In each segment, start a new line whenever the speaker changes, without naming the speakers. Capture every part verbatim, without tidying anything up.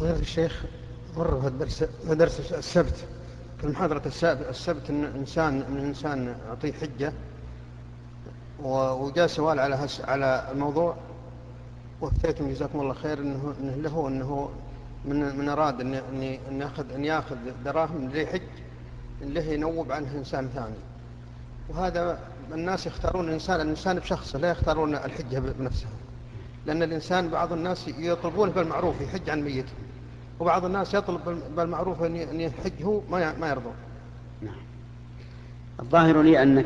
فضيلة الشيخ، مر في الدرس في درس السبت في المحاضرة السبت أن إنسان أن الإنسان أعطيه حجة، وجاء سؤال على هس على الموضوع، وأفتيتم جزاكم الله خير أنه أنه له أنه من من أراد أن أن أن يأخذ أن يأخذ دراهم ليحج له ينوب عنه إنسان ثاني. وهذا الناس يختارون الإنسان الإنسان بشخصه، لا يختارون الحجة بنفسها، لأن الإنسان بعض الناس يطلبون بالمعروف يحج عن ميته، وبعض الناس يطلب بالمعروف أن يحج هو ما ما يرضى.
نعم. الظاهر لي أنك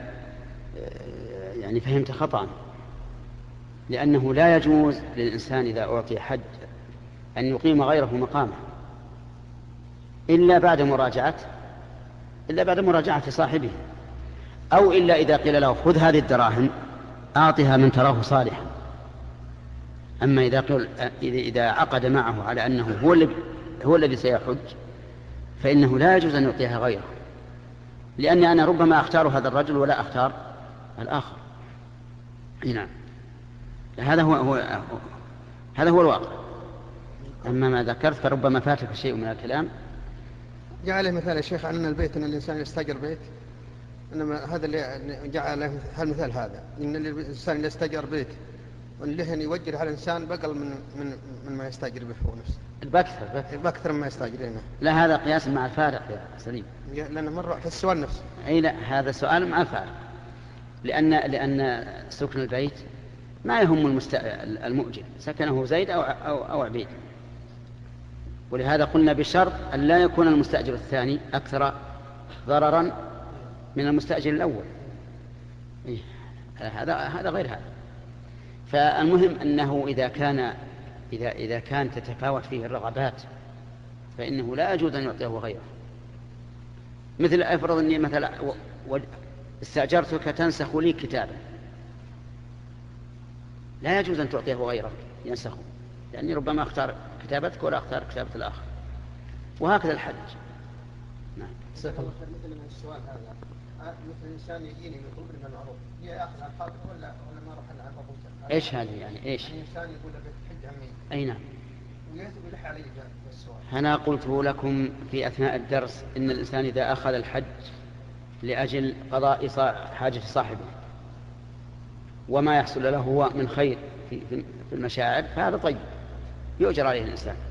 يعني فهمت خطأ، لأنه لا يجوز للإنسان إذا أعطي حج أن يقيم غيره مقامه إلا بعد مراجعة إلا بعد مراجعة صاحبه، أو إلا إذا قيل له خذ هذه الدراهم أعطها من تراه صالحا. أما إذا قل إذا عقد معه على أنه هو الذي هو الذي سيحج فإنه لا يجوز أن يعطيها غيره، لأني أنا ربما أختار هذا الرجل ولا أختار الآخر. نعم، هذا هو, هو هذا هو الواقع. أما ما ذكرت فربما فاتك شيء من الكلام.
جعل مثال يا شيخ أن البيت أن الإنسان يستأجر بيت، إنما هذا اللي جعل المثال هذا إن الإنسان اللي يستأجر بيت واللي يوجر على الإنسان بقل من من من ما يستأجر به هو نفسه،
البكثر
بأكثر مما يستأجرينه.
لا، هذا قياس مع الفارق يا سليم،
لأنه مرة في السؤال نفسه.
أي لا، هذا سؤال مع الفارق، لأن لأن سكن البيت ما يهم المست... المؤجر سكنه زيد أو أو أو عبيد، ولهذا قلنا بشرط أن لا يكون المستأجر الثاني أكثر ضررا من المستأجر الأول. إيه؟ هذا هذا غير هذا. فالمهم أنه إذا كان إذا إذا كان تتفاوت فيه الرغبات فإنه لا يجوز أن يعطيه غيره. مثل أفرض أني مثلا استأجرتك تنسخ لي كتابا، لا يجوز أن تعطيه غيره ينسخه، لأني ربما أختار كتابتك ولا أختار كتابة الآخر، وهكذا الحج.
نعم. جزاك الله خير. مثل السؤال هذا مثل الإنسان يجيني يطلب لي المعروف يأخذ على الخاطر ولا ولا ما أروح على أبوه؟
إيش هذا يعني إيش؟
الإنسان يقول له بحج عمي.
أي نعم.
ويثب يلح علي بالسؤال.
أنا قلت لكم في أثناء الدرس إن الإنسان إذا أخذ الحج لأجل قضاء حاجة صاحبه وما يحصل له هو من خير في المشاعر فهذا طيب يؤجر عليه الإنسان.